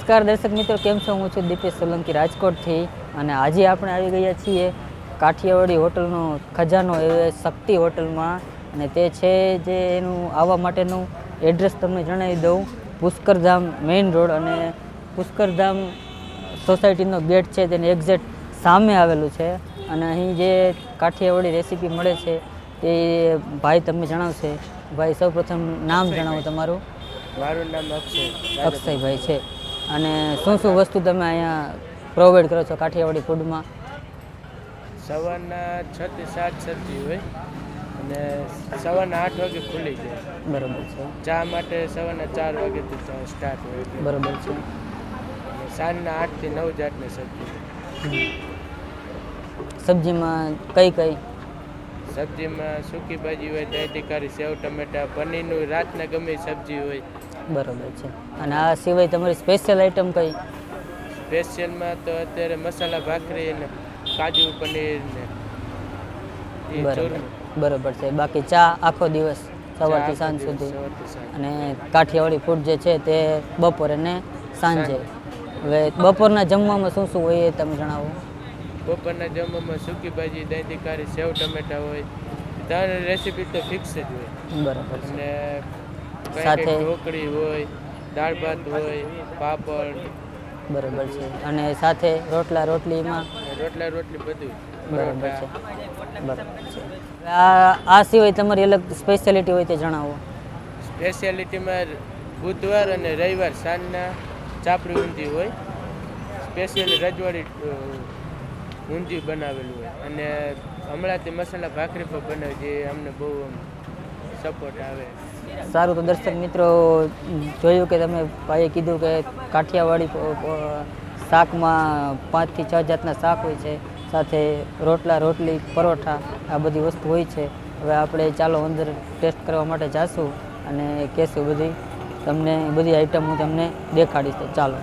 નમસ્કાર દર્શક મિત્રો, કેમ છો? હું છું દીપેશ સોલંકી રાજકોટથી અને આજે આપણે આવી ગયા છીએ કાઠિયાવાડી હોટલનો ખજાનો એ શક્તિ હોટલમાં અને તે છે જે એનું આવવા માટેનું એડ્રેસ તમને જણાવી દઉં. પુષ્કરધામ મેઇન રોડ અને પુષ્કરધામ સોસાયટીનો ગેટ છે તેની એક્ઝેક્ટ સામે આવેલું છે અને અહીં જે કાઠિયાવાડી રેસીપી મળે છે તે ભાઈ તમને જણાવશે. ભાઈ સૌપ્રથમ નામ જણાવો તમારું. મારું નામ અક્ષયભાઈ છે. અને શું શું વસ્તુ તમે અહીંયા પ્રોવાઈડ કરો છો કાઠિયાવાડી ફૂડમાં? સવારના 6 થી 7 સબ્જી હોય અને સવારના 8 વાગે ખુલી જાય. બરાબર છે. ચા માટે સવારના 4 વાગેથી સ્ટાર્ટ હોય. બરાબર છે. અને સાંજના 8 થી 9 જાતની સબ્જી. સબ્જીમાં કઈ કઈ? સબ્જીમાં સૂકી ભાજી હોય, દાયટી કારી, સેવ ટમેટા, પનીરનું રાતના ગમે સબ્જી હોય. બરાબર છે. અને આ સિવાય તમારી સ્પેશિયલ આઈટમ કઈ? સ્પેશિયલમાં તો અત્યારે મસાલા ભાખરી ને કાજુ પનીર ને બરાબર છે. બાકી ચા આખો દિવસ સવારથી સાંજ સુધી. અને કાઠિયાવાડી ફૂડ જે છે તે બપોરે ને સાંજે. હવે બપોરના જમવામાં શું શું હોય એ તમે જણાવો. બપોરના જમવામાં સૂકી ભાજી, દાયટી કારી, સેવ ટમેટા હોય. ત્રણ રેસીપી તો ફિક્સ જ હોય. બરાબર છે. અને સાથે ઢોકળી હોય, દાળ ભાત હોય, પાપડ. બરાબર છે. અને સાથે રોટલા રોટલીમાં રોટલી બધું. બરાબર છે. બરાબર છે. આ સિવાય તમારી અલગ સ્પેશિયાલિટી હોય તે જણાવો. સ્પેશિયાલિટીમાં બુધવાર અને રવિવાર સાંજના ચાપડી ઊંધી હોય. સ્પેશિયલી રજવાડી ઊંધી બનાવેલું હોય. અને હમણાંથી મસાલા ભાખરી પણ બનાવી, જે અમને બહુ સપોર્ટ આવે. સારું, તો દર્શક મિત્રો જોયું કે તમે ભાઈએ કીધું કે કાઠિયાવાડી શાકમાં 5 થી 6 જાતના શાક હોય છે, સાથે રોટલા રોટલી પરોઠા આ બધી વસ્તુ હોય છે. હવે આપણે ચાલો અંદર ટેસ્ટ કરવા માટે જાશું અને કહેશું તમને બધી આઈટમ હું તમને દેખાડીશ. તો ચાલો.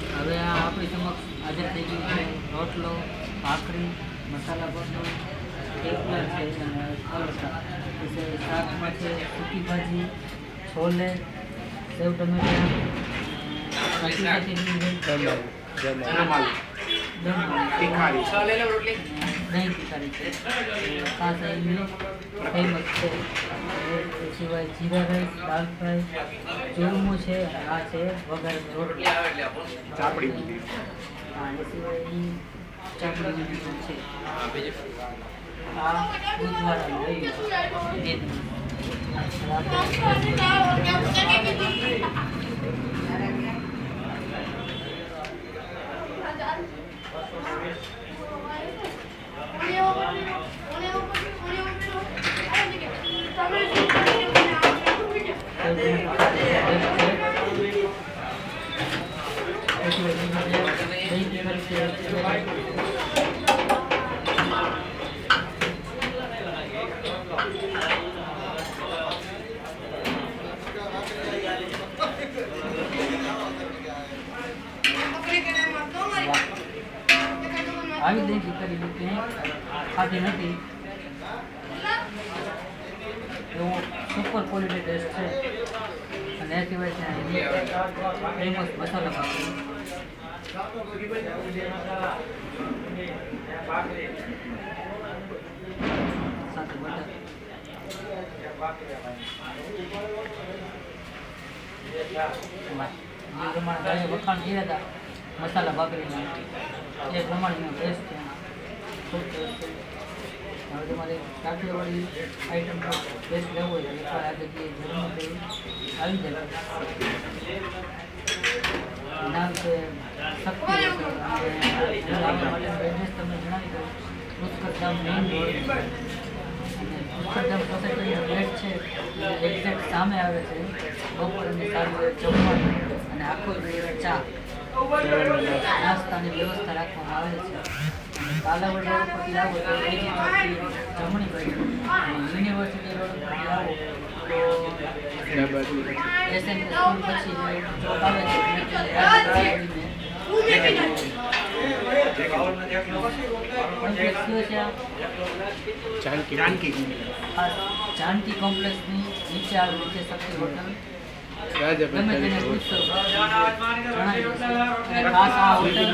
આપણી સમક્ષ હાજર થઈ ગયું છે રોટલો, ભાખરી, મસાલા ભરતો થેપલા છે અને પરોઠા. પછી શાકમાં છે સૂકી ભાજી, છોલે, સેવ ટમેટા, કચી કચી તીખારી દહીં તીખારી છે. ખાસ અહીંની ફેમસ છે. એ સિવાય જીરા રાઈસ, દાળ ફ્રાય, ચૂરમું છે અને આ છે વઘારેલી રોટલી. ચાપડી બુંદી હા, એ સિવાય અહીં ચાપડી બુંદી પણ છે. આ બુધવાર અને રવિવાર બે દિવસ. આવી દહીં તીખારી લીધી ખાધી નથી. એવો સુપર ક્વોલિટી ટેસ્ટ છે. અને એ સિવાય છે ફેમસ મસાલા ભાખરી. સાથે બટર. જે પ્રમાણે ગાયે વખાણ કર્યા હતા મસાલા ભાખરીના એ પ્રમાણેનો ટેસ્ટ છે. ખૂબ ટેસ્ટ છે. હવે તમારે કાઠિયાવાડી આઈટમનો ટેસ્ટ લેવો હોય તો એકવાર આ જગ્યાએ જરૂર આવી જાય. નામ છે શક્તિ હોટલ અને આવવા માટેનું એડ્રેસ તમને જણાવી દઉં. પુષ્કરધામ મેઇન રોડ અને પુષ્કરધામ સોસાયટીનો ગેટ છે એ એક્ઝેક્ટ સામે આવે છે. બપોરની સારી જમવાનું અને આખો દિવસ ચા નાસ્તાની વ્યવસ્થા રાખવામાં આવે છે. કાલાવડ રોડ પરથી આવો તો જમણી બાજુ, યુનિવર્સિટી રોડ પરથી આવો તો એસએમ સ્કૂલ પછી ચોક આવે છે જાનકી કોમ્પ્લેક્સની નીચે આવેલી છે શક્તિ હોટલ. ગમે તેને પૂછશો જણાવી દેશે. અને ખાસ આ હોટલ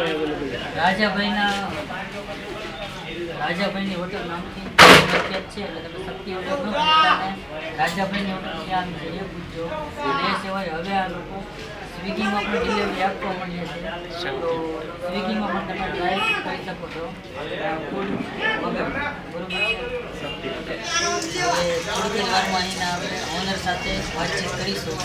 રાજાભાઈની હોટલ નામથી પ્રખ્યાત છે. એટલે તમે શક્તિ હોટલ ન પૂછતા રાજાભાઈની હોટલ ક્યાં આવી છે એ પૂછજો. અને એ સિવાય હવે આ લોકો સ્વિગીમાં પણ ડિલિવરી આપવા માંડ્યા છે. તો સ્વિગીમાં પણ તમે ટ્રાય કરી શકો છો ફૂડ વગર. બરોબર છે. થોડી વારમાં અહીંના આપણે ઓનર સાથે વાતચીત કરીશું.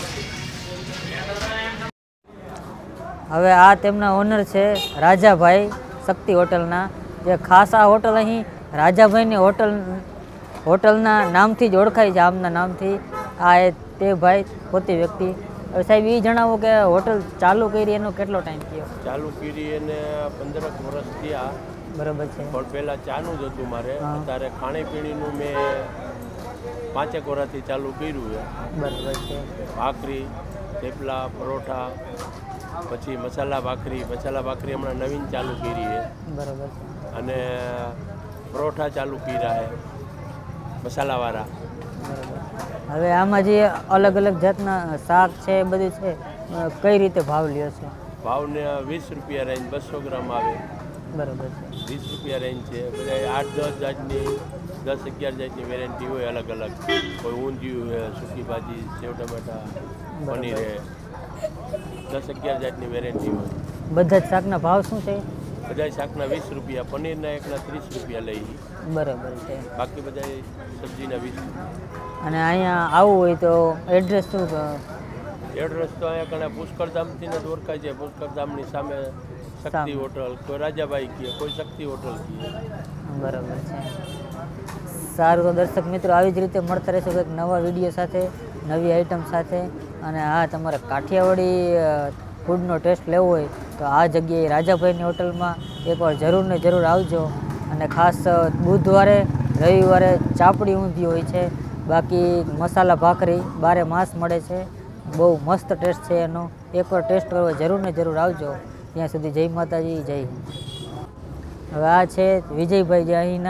હવે આ તેમના ઓનર છે રાજાભાઈ શક્તિ હોટલના, જે ખાસ આ હોટલ અહીં રાજાભાઈની હોટલના નામથી જ ઓળખાય છે, આમના નામથી. આ એ તે ભાઈ પોતે વ્યક્તિ. હવે સાહેબ એ જણાવો કે હોટલ ચાલુ કરી એનો કેટલો ટાઈમ થયો? ચાલુ કરી એને 15 વર્ષ થયા. બરાબર છે. પણ પહેલાં ચાનું જ હતું મારે. હા. અત્યારે ખાણીપીણીનું મેં 5 વર્ષથી ચાલુ કર્યું છે. બરાબર છે. ભાખરી, થેપલા, પરોઠા, પછી મસાલા ભાખરી હમણાં નવીન ચાલુ કરી છે. બરાબર છે. અને પરોઠા ચાલુ કર્યા છે મસાલાવાળા. બરાબર. હવે આમાં જે અલગ અલગ જાતના શાક છે એ બધું છે, કઈ રીતે ભાવ લ્યો છો? ભાવને 20 રૂપિયા રેન્જ 200 ગ્રામ આવે. બરાબર છે. 20 રૂપિયા રેન્જ છે. બધા 8-10 જાતની 10-11 જાતની વેરાયટી હોય અલગ અલગ. કોઈ ઊંધિયું છે, સૂકી ભાજી, સેવ ટમેટા, પનીર છે, 10-11 જાતની વેરાયટી હોય. બધા જ શાકના ભાવ શું છે? બધા શાકના 20 રૂપિયા, પનીરના એકના 30 રૂપિયા લઈ. બરાબર છે. બાકી બધા સબ્જીના 20 રૂપિયા. અને અહીંયા આવવું હોય તો એડ્રેસ શું? એડ્રેસ તો અહીંયા કણે પુષ્કરધામથી જ ઓળખાય છે. પુષ્કરધામની સામે શક્તિ હોટલ, કોઈ રાજાભાઈ કહે, કોઈ શક્તિ હોટલ કહે. બરાબર છે. સારું, તો દર્શક મિત્રો આવી જ રીતે મળતા રહેશો કંઈક નવા વિડીયો સાથે, નવી આઈટમ સાથે. અને હા, તમારે કાઠિયાવાડી ફૂડનો ટેસ્ટ લેવો હોય તો આ જગ્યાએ રાજાભાઈની હોટલમાં એકવાર જરૂર ને જરૂર આવજો. અને ખાસ બુધવારે રવિવારે ચાપડી ઊંધી હોય છે. બાકી મસાલા ભાખરી 12 માસ મળે છે. બહુ મસ્ત ટેસ્ટ છે એનો. એકવાર ટેસ્ટ કરવા જરૂર ને જરૂર આવજો. ત્યાં સુધી જય માતાજી, જય હિન્દ. હવે આ છે વિજયભાઈ, જે અહીંના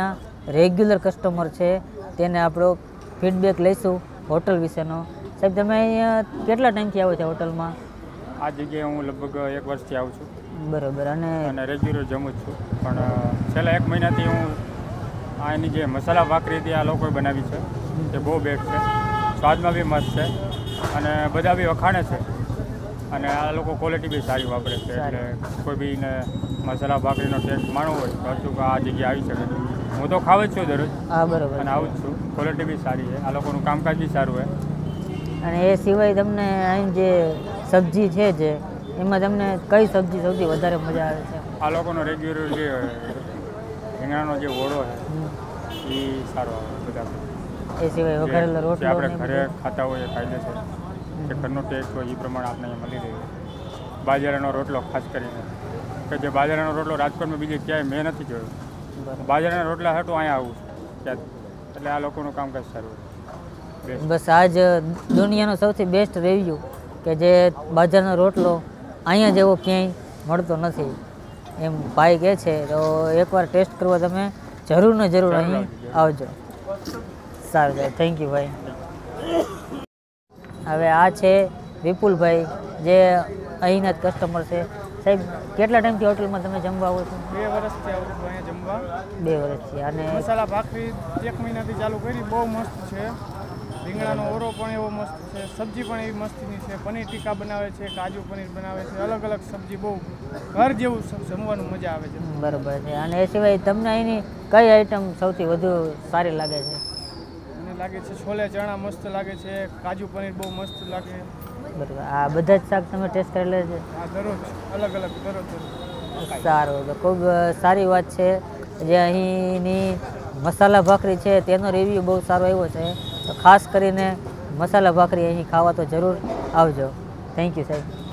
રેગ્યુલર કસ્ટમર છે તેને આપણો ફીડબેક લઈશું હોટલ વિશેનો. સાહેબ તમે અહીંયા કેટલા ટાઈમથી આવો છો હોટલમાં? આ જગ્યાએ હું લગભગ 1 વર્ષથી આવું છું બરોબર. અને રેગ્યુલર જમું જ છું. પણ છેલ્લા 1 મહિનાથી હું આની જે મસાલા ભાખરી હતી આ લોકોએ બનાવી છે તે બહુ બેસ્ટ છે, સ્વાદમાં બી મસ્ત છે અને બધા બી વખાણે છે. અને આ લોકો ક્વોલિટી બી સારી વાપરે છે. એટલે કોઈ બીને મસાલા ભાખરીનો ટેસ્ટ માણવો હોય તો અચૂક આ જગ્યાએ આવી શકે. હું તો ખાવ જ છું દરરોજ હા બરોબર. અને આવું જ છું. ક્વોલિટી બી સારી છે, આ લોકોનું કામકાજ બી સારું છે. અને એ સિવાય તમને અહીં જે સબ્જી છે જે એમાં તમને કઈ સબ્જી સૌથી વધારે મજા આવે છે? આ લોકોનો રેગ્યુલર જે રીંગણાનો જે ઓળો છે એ સારો આવે બધા. એ સિવાય વઘારેલો જે રોટલો આપણે ને ઘરે બધું? ખાતા હોઈએ ફાયદે છે કે ઘરનો ટેસ્ટ હોય એ પ્રમાણે આપણે અહીંયા મળી રહ્યું. બાજરાનો રોટલો ખાસ કરીને કે જે બાજરાનો રોટલો રાજકોટમાં બીજે ક્યાંય મેં નથી જોયો. બરોબર. બાજરાના રોટલા હાટું અહીંયા આવું ત્યાં, એટલે આ લોકોનું કામકાજ સારું બેસ્ટ. બસ આ જ દુનિયાનો સૌથી બેસ્ટ રિવ્યૂ કે જે બાજરાનો રોટલો અહીંયા જેવો ક્યાંય મળતો નથી એમ ભાઈ કહે છે. તો એકવાર ટેસ્ટ કરવા તમે જરૂર ને જરૂર અહીં આવજો. સારું સાહેબ, થેન્ક યુ ભાઈ. હવે આ છે વિપુલભાઈ જે અહીંના જ કસ્ટમર છે. સાહેબ કેટલા ટાઈમથી હોટલમાં તમે જમવા આવો છો? 2 વર્ષથી આવું છું અહીંયા જમવા. 2 વર્ષથી. અને મસાલા ભાખરી 1 મહિનાથી ચાલુ કરી, બહુ મસ્ત છે. રીંગણાનો ઓરો પણ એવો મસ્ત છે, સબ્જી પણ એવી મસ્તીની છે. પનીર ટીકા બનાવે છે, કાજુ પનીર બનાવે છે, અલગ અલગ સબ્જી, બહુ ઘર જેવું જમવાનું મજા આવે છે. બરોબર છે. અને એ સિવાય તમને અહીંની કઈ આઈટમ સૌથી વધુ સારી લાગે છે? મને લાગે છે છોલે ચણા મસ્ત લાગે છે, કાજુ પનીર બહુ મસ્ત લાગે. બરોબર. આ બધા જ શાક તમે ટેસ્ટ કરેલા છે? આ દરરોજ અલગ અલગ દરરોજ. સારું. તો ખૂબ સારી વાત છે જે અહીંની મસાલા ભાખરી છે તેનો રિવ્યૂ બહુ સારો આવ્યો છે. તો ખાસ કરીને મસાલા ભાખરી અહીં ખાવા તો જરૂર આવજો. થેન્ક યુ સાહેબ.